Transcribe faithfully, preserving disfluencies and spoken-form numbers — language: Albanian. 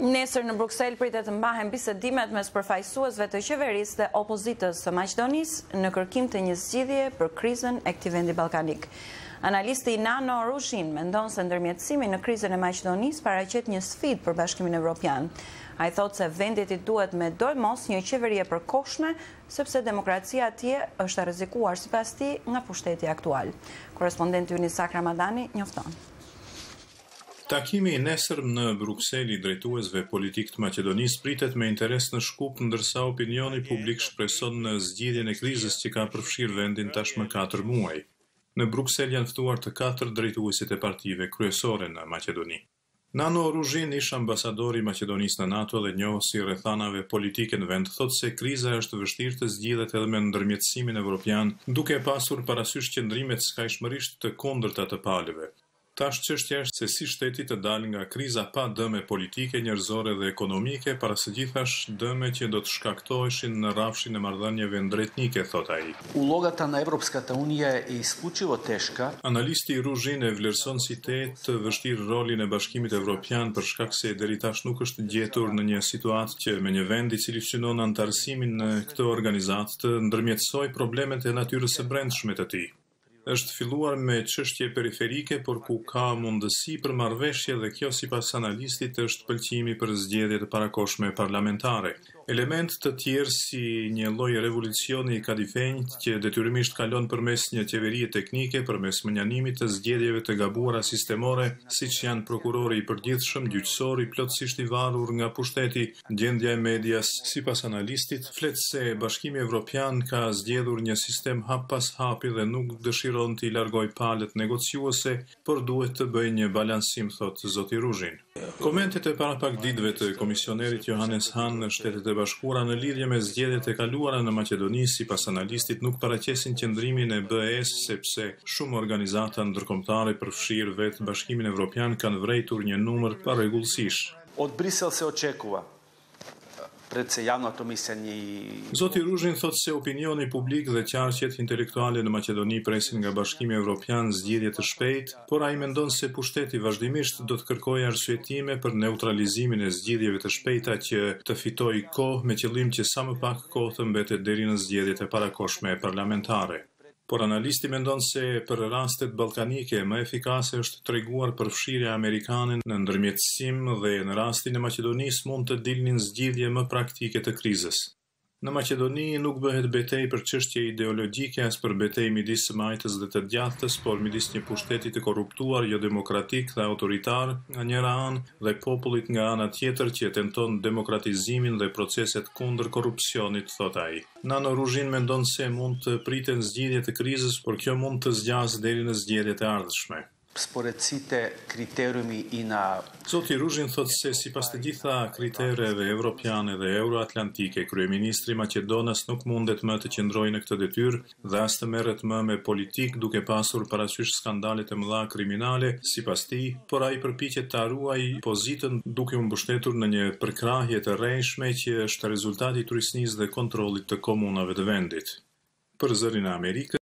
Nesër në Bruksel pritet të mbahen bisedimet mes përfaqësuesve të qeverisë dhe opozitës së Maqedonisë në kërkim të një zgjidhje për krizën e këtij vendi ballkanik. Analisti Nano Rushin mendon se ndërmjetësimi në krizën e Maqedonisë paraqet një sfidë për Bashkimin Evropian. Ai thotë se vendit i duhet me dorëmos një qeveri e përkohshme, sepse demokracia atje është e rrezikuar sipas tij nga pushteti aktual. Korrespondenti ynë Isak Ramadani njofton. Takimi i nesërm në Bruksel i drejtuesve politik të Maqedonisë pritet me interes në shkup, ndërsa opinioni publik shpreson në zgjidhjen e krizës që ka përfshirë vendin tashmë katër muaj. Në Bruksel janë ftuar të katër drejtuesit e partive kryesore në Maqedoni. Nano Rushin, ish ambasadori i Maqedonisë në NATO dhe njohës i rrethanave politike në vend, thotë se kriza është vështirë të zgjidhet edhe me ndërmjetësimin evropian, duke pasur parasysh qëndrimet skajshmërisht të kundërta të palëve. Tash çështja është se si shteti të dalë nga kriza pa dëme politike, njerëzore dhe ekonomike, para së gjithash dëme që do të shkaktoheshin në rrafshin e marrëdhënieve ndërtnike, thot ai. Улогата на Европската унија е исклучиво тешка. Analisti Rushin e vlerëson si të vështirë rolin e Bashkimit Evropian për shkak se deri tash nuk është gjetur në një situatë që me një vend i cili synon antarësimin në këtë organizatë të ndërmjetësoj problemet e natyrës së brendshme të tij. Është filluar me çështje periferike, por ku ka mundësi për marrëveshje dhe kjo sipas analistit është pëlqimi për zgjedhje të parakohshme parlamentare. Element të tjerë si një lloj revolucioni i kadifenjt që detyrimisht kalon përmes një qeverie teknike, përmes mënjanimit të zgjedhjeve të gabuara sistemore, siç janë prokurori i përgjithshëm, gjyqësori plotësisht i varur nga pushteti, gjendja e medias. Sipas analistit, flet se Bashkimi Evropian ka zgjedhur një sistem hap pas hapi dhe nuk dëshiron të i largoj palët negociuese, por duhet të bëjë një balansim, thot zoti Rushin. Komentet e para pak ditëve të komisionerit Johannes Hahn në Shtetet e Bashkuara në lidhje me zgjedhjet e kaluara në Maqedoni, sipas analistit nuk paraqesin qëndrimin e B E-s, sepse shumë organizata ndërkombëtare përfshirë vetë Bashkimin Evropian kanë vrejtur një numër parregullësish. Od Brisel se očekува pred se javното mислење и Zoti Rushin thotë se opinioni publik dhe qarqet intelektuale në Maqedoni presin nga Bashkimi Evropian zgjidhje të shpejtë, por ai mendon se pushteti vazhdimisht do të kërkojë arsyetime për neutralizimin e zgjidhjeve të shpejta që të fitojë kohë me qëllim që sa më pak kohë të mbetet deri në zgjedhjet e parakohshme parlamentare. Por analisti mendon se për rastet ballkanike më efikase është treguar përfshirja amerikane në ndërmjetësim dhe në rastin e Maqedonisë mund të dilnin zgjidhje më praktike të krizës. Në Maqedoni nuk bëhet betejë për çështje ideologjike as për betejë midis së majtës dhe të djathtës, por midis një pushteti të korruptuar, jo demokratik dhe autoritar nga njëra anë dhe popullit nga ana tjetër që tenton demokratizimin dhe proceset kundër korrupsionit, thot ai. Nano Rushin mendon se mund të priten zgjidhje të krizës, por kjo mund të zgjasë deri në zgjedhjet e ardhshme. Според сите критериуми и на Zoti Rushin thotë se sipas të gjitha kritereve evropiane dhe euroatlantike, kryeministri i Maqedonas nuk mundet më të qëndrojë në këtë detyrë dhe as të merret më me politik duke pasur parasysh skandalet e mëdha kriminale, sipas tij, por ai përpiqet ta ruajë pozitën duke u mbështetur në një përkrahje të rrejshme që është rezultati i turisnisë dhe kontrollit të komunave të vendit. Për Zërin e Amerikës